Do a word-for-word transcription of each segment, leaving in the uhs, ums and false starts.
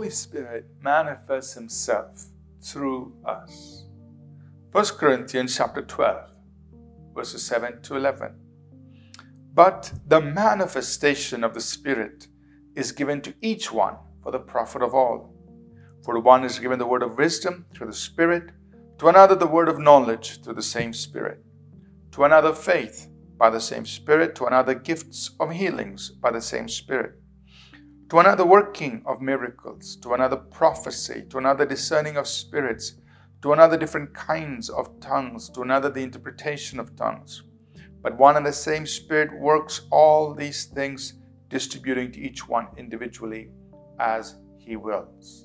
Holy Spirit manifests himself through us. First Corinthians chapter twelve, verses seven to eleven. But the manifestation of the Spirit is given to each one for the profit of all. For to one is given the word of wisdom through the Spirit, to another the word of knowledge through the same Spirit, to another faith by the same Spirit, to another gifts of healings by the same Spirit, to another working of miracles, to another prophecy, to another discerning of spirits, to another different kinds of tongues, to another the interpretation of tongues. But one and the same Spirit works all these things, distributing to each one individually as he wills.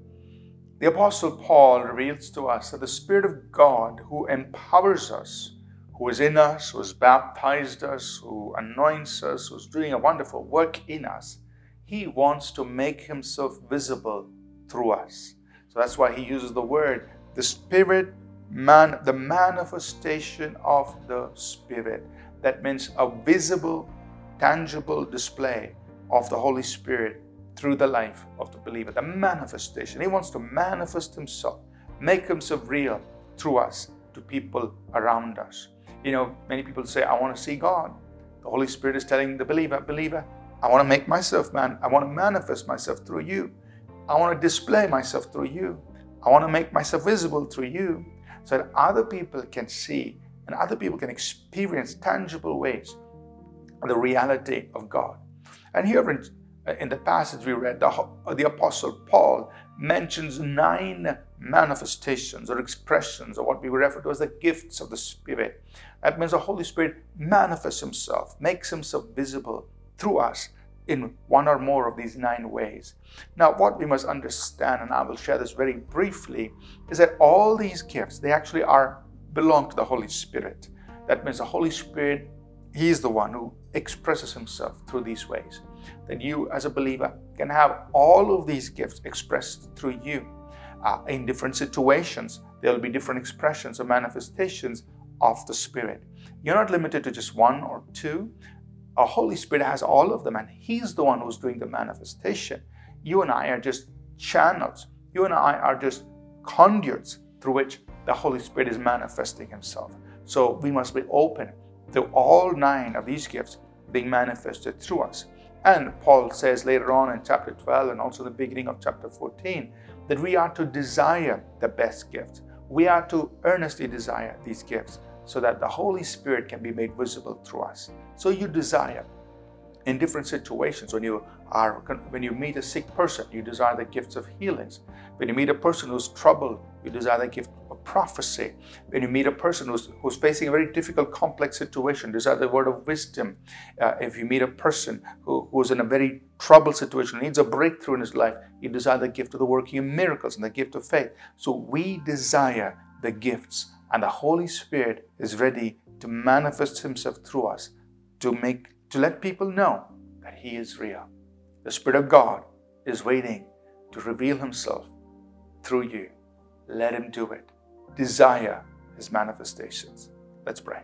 The Apostle Paul reveals to us that the Spirit of God who empowers us, who is in us, who has baptized us, who anoints us, who is doing a wonderful work in us, he wants to make himself visible through us. So that's why he uses the word, the Spirit, man, the manifestation of the Spirit. That means a visible, tangible display of the Holy Spirit through the life of the believer. The manifestation. He wants to manifest himself, make himself real through us to people around us. You know, many people say, I want to see God. The Holy Spirit is telling the believer, believer, I want to make myself man. I want to manifest myself through you. I want to display myself through you. I want to make myself visible through you so that other people can see and other people can experience tangible ways the reality of God. And here in, in the passage we read, the, the Apostle Paul mentions nine manifestations or expressions of what we refer to as the gifts of the Spirit. That means the Holy Spirit manifests himself, makes himself visible through us in one or more of these nine ways. Now, what we must understand, and I will share this very briefly, is that all these gifts, they actually are belong to the Holy Spirit. That means the Holy Spirit, he is the one who expresses himself through these ways. That you as a believer can have all of these gifts expressed through you. Uh, in different situations, there will be different expressions or manifestations of the Spirit. You're not limited to just one or two. Our Holy Spirit has all of them, and he's the one who's doing the manifestation. You and I are just channels. You and I are just conduits through which the Holy Spirit is manifesting himself. So we must be open to all nine of these gifts being manifested through us. And Paul says later on in chapter twelve and also the beginning of chapter fourteen that we are to desire the best gifts. We are to earnestly desire these gifts so that the Holy Spirit can be made visible through us. So you desire in different situations. When you are, when you meet a sick person, you desire the gifts of healings. When you meet a person who's troubled, you desire the gift of prophecy. When you meet a person who's, who's facing a very difficult, complex situation, desire the word of wisdom. Uh, if you meet a person who, who's in a very troubled situation, needs a breakthrough in his life, you desire the gift of the working of miracles and the gift of faith. So we desire the gifts, and the Holy Spirit is ready to manifest himself through us to make to let people know that he is real. The Spirit of God is waiting to reveal himself through you. Let him do it. Desire his manifestations. Let's pray.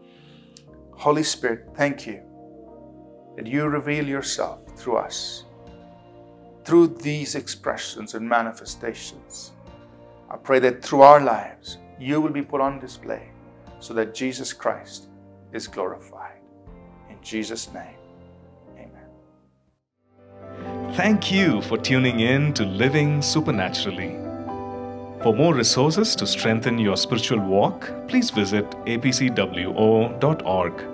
Holy Spirit, thank you that you reveal yourself through us, through these expressions and manifestations. I pray that through our lives, you will be put on display so that Jesus Christ is glorified. In Jesus' name, amen. Thank you for tuning in to Living Supernaturally. For more resources to strengthen your spiritual walk, please visit a p c w o dot org.